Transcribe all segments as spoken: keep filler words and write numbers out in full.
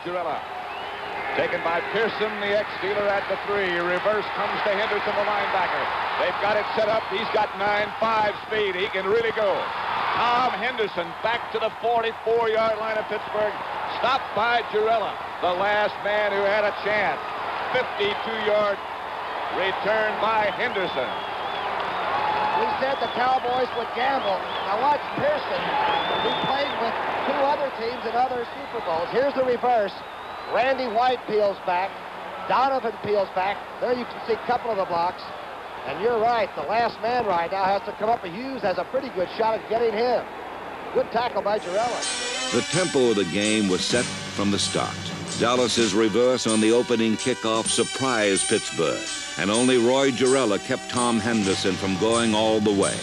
Jarrella. Taken by Pearson, the ex-Steeler at the three. Reverse comes to Henderson, the linebacker. They've got it set up. He's got nine five speed. He can really go. Tom Henderson back to the forty-four-yard line of Pittsburgh. Stopped by Jarrella, the last man who had a chance. fifty-two-yard return by Henderson. We said the Cowboys would gamble. Now watch Pearson. He played with two other teams in other Super Bowls. Here's the reverse. Randy White peels back. Donovan peels back. There you can see a couple of the blocks. And you're right. The last man right now has to come up. Hughes has a pretty good shot at getting him. Good tackle by Jarrella. The tempo of the game was set from the start. Dallas's reverse on the opening kickoff surprised Pittsburgh, and only Roy Jarrella kept Tom Henderson from going all the way.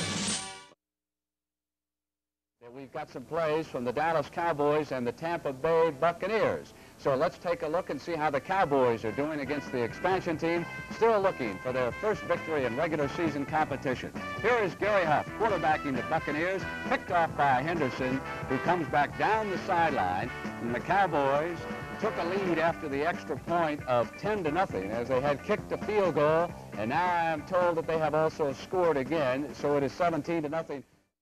We've got some plays from the Dallas Cowboys and the Tampa Bay Buccaneers. So let's take a look and see how the Cowboys are doing against the expansion team, still looking for their first victory in regular season competition. Here is Gary Huff quarterbacking the Buccaneers, picked off by Henderson, who comes back down the sideline, and the Cowboys took a lead after the extra point of ten to nothing as they had kicked a field goal, and now I am told that they have also scored again, so it is seventeen to nothing.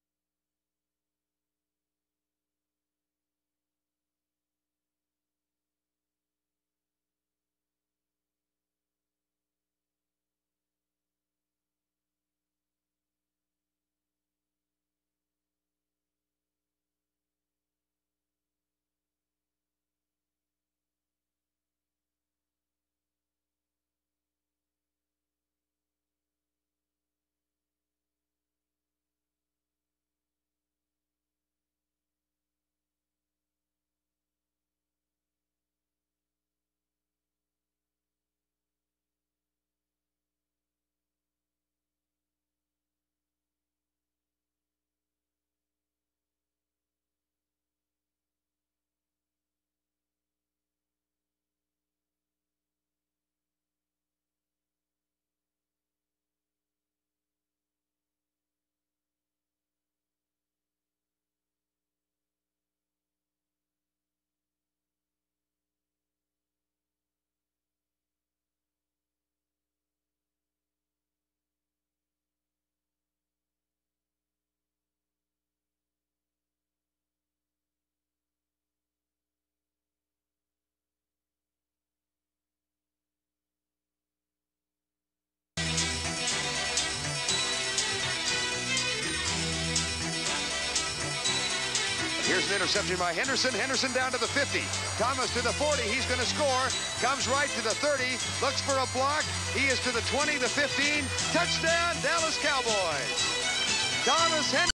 Here's an interception by Henderson. Henderson down to the fifty. Thomas to the forty. He's going to score. Comes right to the thirty. Looks for a block. He is to the twenty, the fifteen. Touchdown, Dallas Cowboys. Thomas Henderson.